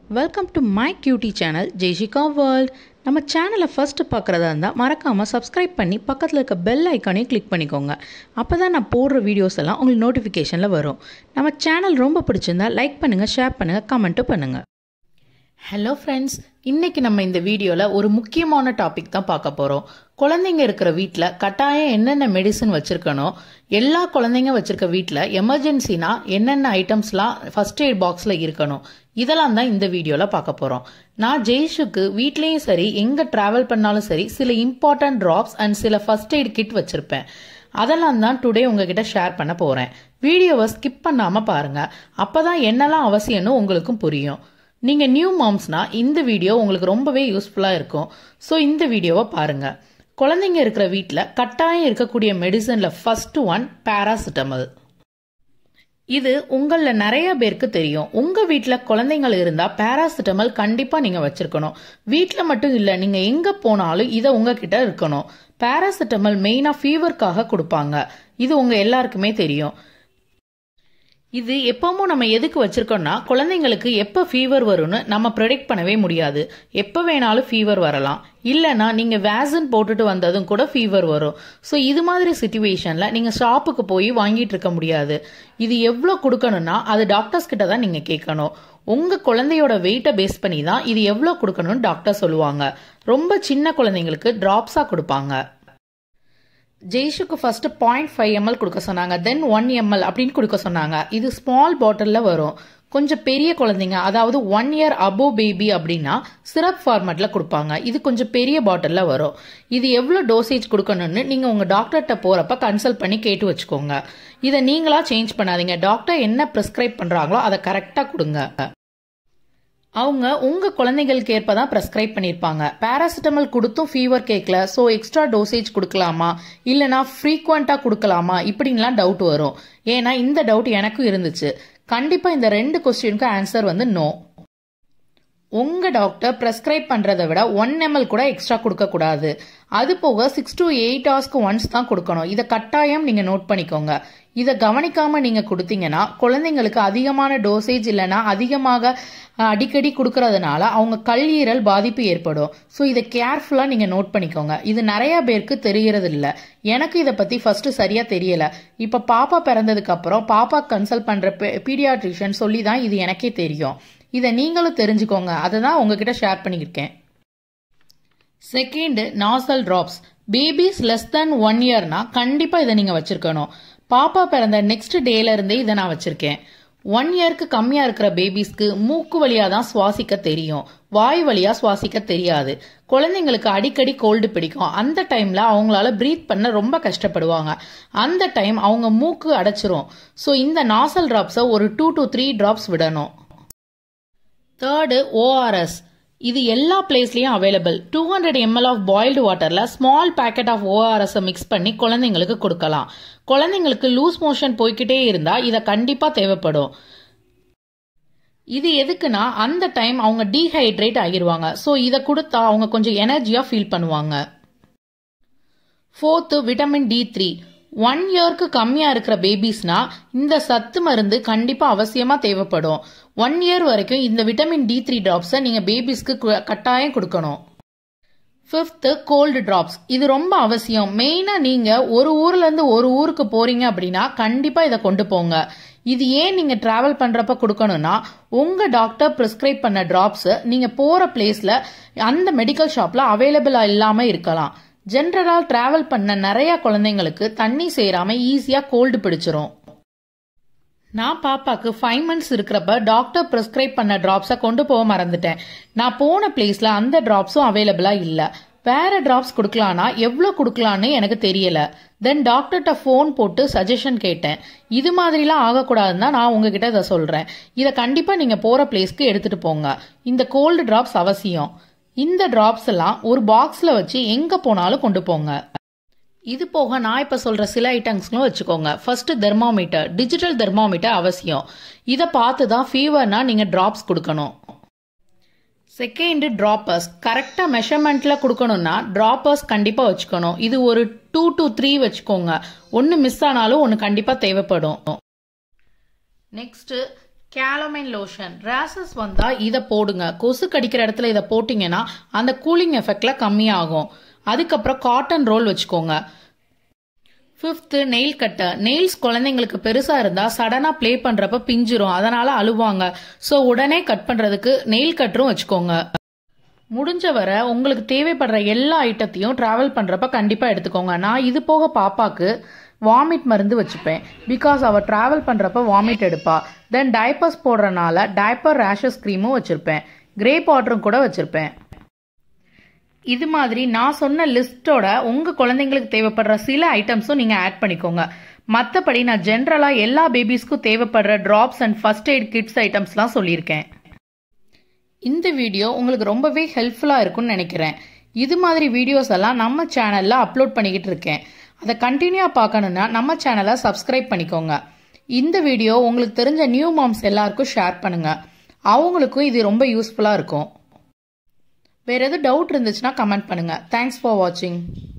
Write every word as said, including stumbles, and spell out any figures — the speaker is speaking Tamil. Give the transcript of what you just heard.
Welcome to my cutie channel Jaishika world. நம்ம சேனலை ஃபர்ஸ்ட் பார்க்குறதா இருந்தால் மறக்காமல் சப்ஸ்கிரைப் பண்ணி பக்கத்தில் இருக்க பெல் ஐக்கானையும் கிளிக் பண்ணிக்கோங்க. அப்போ தான் நான் போடுற வீடியோஸ் எல்லாம் உங்களுக்கு நோட்டிஃபிகேஷனில் வரும். நம்ம சேனல் ரொம்ப பிடிச்சிருந்தா லைக் பண்ணுங்கள், ஷேர் பண்ணுங்கள், கமெண்ட்டும் பண்ணுங்கள். ஹலோ ஃப்ரெண்ட்ஸ், இன்றைக்கி நம்ம இந்த வீடியோவில் ஒரு முக்கியமான டாபிக் தான் பார்க்க போகிறோம். குழந்தைங்க இருக்கிற வீட்டில் கட்டாயம் என்னென்ன மெடிசன் வச்சுருக்கணும், எல்லா குழந்தைங்க வச்சுருக்க வீட்டில் எமர்ஜென்சினா என்னென்ன ஐட்டம்ஸ்லாம் ஃபர்ஸ்ட் எய்ட் பாக்ஸில் இருக்கணும், இதெல்லாம் தான் இந்த வீடியோவில் பார்க்க போகிறோம். நான் ஜெய்ஷுக்கு வீட்லேயும் சரி எங்கே ட்ராவல் பண்ணாலும் சரி சில இம்பார்ட்டன்ட் ட்ராப்ஸ் அண்ட் சில ஃபர்ஸ்ட் எய்ட் கிட் வச்சுருப்பேன். அதெல்லாம் தான் டுடே உங்ககிட்ட ஷேர் பண்ண போகிறேன். வீடியோவை ஸ்கிப் பண்ணாமல் பாருங்கள், அப்போ தான் என்னெல்லாம் அவசியம்னு உங்களுக்கும் புரியும். நீங்கள் நியூ மாம்ஸ்னா இந்த வீடியோ உங்களுக்கு ரொம்பவே யூஸ்ஃபுல்லாக இருக்கும். ஸோ இந்த வீடியோவை பாருங்கள். குழந்தைங்க இருக்கிற வீட்டில் கட்டாயம் இருக்கக்கூடிய மெடிசனில் ஃபர்ஸ்ட் ஒன் பாராசிட்டமல். இது உங்களில் நிறைய பேருக்கு தெரியும். உங்கள் வீட்டில் குழந்தைங்கள் இருந்தால் பாராசிட்டமல் கண்டிப்பாக நீங்கள் வச்சுருக்கணும். வீட்டில் மட்டும் இல்லை, நீங்கள் எங்கே போனாலும் இதை உங்ககிட்ட இருக்கணும். பாராசிட்டமல் மெயினாக ஃபீவருக்காக கொடுப்பாங்க. இது உங்கள் எல்லாருக்குமே தெரியும். இது எப்பவும் நம்ம எதுக்கு வச்சிருக்கோம்னா, குழந்தைங்களுக்கு எப்போ ஃபீவர் வரும்னு நம்ம ப்ரெடிக்ட் பண்ணவே முடியாது. எப்போ வேணாலும் ஃபீவர் வரலாம். இல்லைன்னா நீங்கள் வேக்சின் போட்டுட்டு வந்ததும் கூட ஃபீவர் வரும். ஸோ இது மாதிரி சிச்சுவேஷனில் நீங்கள் ஷாப்புக்கு போய் வாங்கிட்டு இருக்க முடியாது. இது எவ்வளோ கொடுக்கணும்னா அது டாக்டர்ஸ் கிட்ட தான் நீங்கள் கேட்கணும். உங்கள் குழந்தையோட வெயிட்டை பேஸ் பண்ணி தான் இது எவ்வளோ கொடுக்கணும்னு டாக்டர் சொல்லுவாங்க. ரொம்ப சின்ன குழந்தைங்களுக்கு ட்ராப்ஸாக கொடுப்பாங்க. ஜெய்ஷுக்கு ஃபர்ஸ்ட் பாயிண்ட் ஃபைவ் எம்எல் கொடுக்க சொன்னாங்க, தென் ஒன் எம்எல் அப்படின்னு கொடுக்க சொன்னாங்க. இது ஸ்மால் பாட்டிலில் வரும். கொஞ்சம் பெரிய குழந்தைங்க, அதாவது ஒன் இயர் அபோவ் பேபி அப்படின்னா சிரப் ஃபார்மேட்டில் கொடுப்பாங்க. இது கொஞ்சம் பெரிய பாட்டிலில் வரும். இது எவ்வளோ டோசேஜ் கொடுக்கணும்னு நீங்கள் உங்கள் டாக்டர்கிட்ட போகிறப்ப கன்சல்ட் பண்ணி கேட்டு வச்சுக்கோங்க. இதை நீங்களா சேஞ்ச் பண்ணாதீங்க. டாக்டர் என்ன ப்ரிஸ்கிரைப் பண்ணுறாங்களோ அதை கரெக்டாக கொடுங்க. அவங்க உங்க குழந்தைகளுக்கு ஏற்பதான் பிரெஸ்கிரைப் பண்ணிருப்பாங்க. பாராசிட்டமல் கொடுத்தும் ஃபீவர் கேட்கல, ஸோ எக்ஸ்ட்ரா டோசேஜ் கொடுக்கலாமா இல்லைனா ஃப்ரீக்வெண்டா கொடுக்கலாமா இப்படின்லாம் டவுட் வரும். ஏன்னா இந்த டவுட் எனக்கும் இருந்துச்சு. கண்டிப்பா இந்த ரெண்டு கொஸ்டினுக்கு ஆன்சர் வந்து நோ. உங்க டாக்டர் பிரெஸ்கிரைப் பண்றதை விட ஒன் எம்எல் கூட எக்ஸ்ட்ரா கொடுக்க கூடாது. அது போக சிக்ஸ் டு எயிட் ஹவர்ஸ்க்கு ஒன்ஸ் தான் கொடுக்கணும். இதை கட்டாயம் நீங்க நோட் பண்ணிக்கோங்க. இதை கவனிக்காம நீங்க கொடுத்தீங்கன்னா குழந்தைங்களுக்கு அதிகமான டோசேஜ் இல்லைன்னா அதிகமாக அடிக்கடி கொடுக்கறதுனால அவங்க கல்லீரல் பாதிப்பு ஏற்படும். ஸோ இதை கேர்ஃபுல்லா நீங்க நோட் பண்ணிக்கோங்க. இது நிறைய பேருக்கு தெரியறது இல்லை. எனக்கு இதை பத்தி ஃபர்ஸ்ட் சரியா தெரியல. இப்ப பாப்பா பிறந்ததுக்கு அப்புறம் பாப்பா கன்சல்ட் பண்ற பீடியாட்ரிஷியன் சொல்லி தான் இது எனக்கே தெரியும். இதை நீங்களும் தெரிஞ்சுக்கோங்க. அதை தான் உங்ககிட்ட ஷேர் பண்ணியிருக்கேன். Second, nasal drops. Babies less than one இயர்னா கண்டிப்பா இதை நீங்க வச்சிருக்கணும். பாப்பா பிறந்த நெக்ஸ்ட் டேல இருந்தே இதை நான் வச்சிருக்கேன். ஒன் இயருக்கு கம்மியா இருக்கிற பேபிஸ்க்கு மூக்கு வழியா தான் சுவாசிக்க தெரியும், வாய் வழியா சுவாசிக்க தெரியாது. குழந்தைங்களுக்கு அடிக்கடி கோல்டு பிடிக்கும். அந்த டைம்ல அவங்களால பிரீத் பண்ண ரொம்ப கஷ்டப்படுவாங்க. அந்த டைம் அவங்க மூக்கு அடைச்சிரும். ஸோ இந்த நாசல் டிராப்ஸை ஒரு டூ டு த்ரீ டிராப்ஸ் விடணும். Third, ORS. இது எல்லா பிளேஸ்லயும் available. Two hundred ML of boiled வாட்டர்ல small packet of ORS mix பண்ணி குழந்தைங்களுக்கு கொடுக்கலாம். குழந்தைங்களுக்கு லூஸ் மோஷன் போய்கிட்டே இருந்தா இதை கண்டிப்பா தேவைப்படும். இது எதுக்குன்னா அந்த டைம் அவங்க டீஹைட்ரேட் ஆகிருவாங்க. ஸோ இதை கொடுத்தா அவங்க கொஞ்சம் எனர்ஜியா ஃபீல் பண்ணுவாங்க. Fourth, vitamin D three. One இயர்க்கு கம்மியா இருக்கிற பேபிஸ்னா இந்த சத்து மருந்து கண்டிப்பா அவசியமா தேவைப்படும். ஒன் இயர் வரைக்கும் இந்த விட்டமின் டி த்ரீ டிராப்ஸை நீங்க பேபிஸ்க்கு கட்டாயம் கொடுக்கணும். Fifth, cold drops. இது ரொம்ப அவசியம். மெயினா நீங்க ஒரு ஊர்ல இருந்து ஒரு ஊருக்கு போறீங்க அப்படின்னா கண்டிப்பா இதை கொண்டு போங்க. இது ஏன் நீங்க டிராவல் பண்றப்ப கொடுக்கணும்னா, உங்க டாக்டர் பிரிஸ்கிரைப் பண்ண டிராப்ஸ் நீங்க போற பிளேஸ்ல அந்த மெடிக்கல் ஷாப்ல அவைலபிளா இல்லாம இருக்கலாம். ஜென்ரலா டிராவல் பண்ண நிறைய குழந்தைங்களுக்கு தண்ணி சேராம ஈஸியா கோல்டு பிடிச்சிரும். நான் பாப்பாக்கு ஃபைவ் மந்த்ஸ் இருக்கிறப்ப டாக்டர் பிரிஸ்கிரைப் பண்ண டிராப்ஸை கொண்டு போக மறந்துட்டேன். நான் போன பிளேஸ்ல அந்த டிராப்ஸும் அவைலபிளா இல்ல. வேற டிராப்ஸ் கொடுக்கலானா எவ்வளோ கொடுக்கலான்னு எனக்கு தெரியல. தென் டாக்டர்கிட்ட ஃபோன் போட்டு சஜஷன் கேட்டேன். இது மாதிரிலாம் ஆகக்கூடாதுன்னு தான் நான் உங்ககிட்ட இதை சொல்றேன். இதை கண்டிப்பா நீங்க போற பிளேஸ்க்கு எடுத்துட்டு போங்க. இந்த கோல்டு டிராப்ஸ் அவசியம். இந்த டிராப்ஸ் எல்லாம் ஒரு பாக்ஸ்ல வச்சு எங்க போனாலும் கொண்டு போங்க. இது போக நான் இப்ப சொல்ற சில ஐட்டம்ஸ்களும் வச்சுக்கோங்க. First, thermometer. டிஜிட்டல் தெர்மாமீட்டர் அவசியம். இதை பார்த்து தான் ஃபீவர்னா நீங்க டிராப்ஸ் கொடுக்கணும். Second, droppers. கரெக்டா மெஷர்மெண்ட்ல கொடுக்கணும்னா டிராப்பர்ஸ் கண்டிப்பா வச்சுக்கணும். இது ஒரு டூ டு த்ரீ வச்சுக்கோங்க. ஒன்னு மிஸ் ஆனாலும் ஒன்னு கண்டிப்பா தேவைப்படும். Next, calamine lotion. ரேஷஸ் வந்தால் இதை போடுங்க. கொசு கடிக்கிற இடத்துல இதை போட்டிங்கன்னா அந்த கூலிங் எஃபெக்டில் கம்மியாகும். அதுக்கப்புறம் காட்டன் ரோல் வச்சுக்கோங்க. Fifth nail cutter. நெயில்ஸ் குழந்தைங்களுக்கு பெருசாக இருந்தால் சடனாக ப்ளே பண்ணுறப்ப பிஞ்சிரும், அதனால் அழுவாங்க. ஸோ உடனே கட் பண்ணுறதுக்கு நெயில் கட்டரும் வச்சுக்கோங்க. முடிஞ்ச வரை உங்களுக்கு தேவைப்படுற எல்லா ஐட்டத்தையும் ட்ராவல் பண்ணுறப்ப கண்டிப்பாக எடுத்துக்கோங்க. நான் இது போக பாப்பாக்கு வாமிட் மருந்து வச்சுப்பேன். பிகாஸ் அவள் ட்ராவல் பண்ணுறப்ப வாமிட் எடுப்பா. தென் டைப்பர்ஸ் போடுறனால டைப்பர் ரேஷஸ் க்ரீமும் வச்சுருப்பேன். கிரேப் வாட்டரும் கூட வச்சுருப்பேன். இது மாதிரி நான் சொன்ன லிஸ்ட்டோட உங்கள் குழந்தைங்களுக்கு தேவைப்படுற சில ஐட்டம்ஸும் நீங்கள் ஆட் பண்ணிக்கோங்க. மற்றபடி நான் ஜென்ரலாக எல்லா பேபிஸ்க்கும் தேவைப்படுற drops and first aid kits ஐட்டம்ஸ்லாம் சொல்லியிருக்கேன். இந்த வீடியோ உங்களுக்கு ரொம்பவே ஹெல்ப்ஃபுல்லாக இருக்கும்னு நினைக்கிறேன். இது மாதிரி வீடியோஸ் எல்லாம் நம்ம சேனலில் அப்லோட் பண்ணிக்கிட்டு இருக்கேன். அதை கண்டினியூவாக பார்க்கணுன்னா நம்ம சேனலை சப்ஸ்கிரைப் பண்ணிக்கோங்க. இந்த வீடியோ உங்களுக்கு தெரிஞ்ச நியூ மாம்ஸ் எல்லாருக்கும் ஷேர் பண்ணுங்கள். அவங்களுக்கும் இது ரொம்ப யூஸ்ஃபுல்லாக இருக்கும். வேறு எதுவும் டவுட் இருந்துச்சுன்னா கமெண்ட் பண்ணுங்கள். தேங்க்ஸ் ஃபார் வாட்சிங்.